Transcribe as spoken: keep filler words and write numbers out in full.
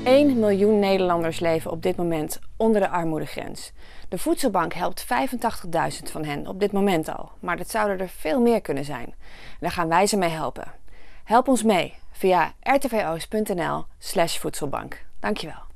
één miljoen Nederlanders leven op dit moment onder de armoedegrens. De Voedselbank helpt vijfentachtigduizend van hen op dit moment al, maar dat zouden er veel meer kunnen zijn. En daar gaan wij ze mee helpen. Help ons mee via r t v oost punt n l slash voedselbank. Dankjewel.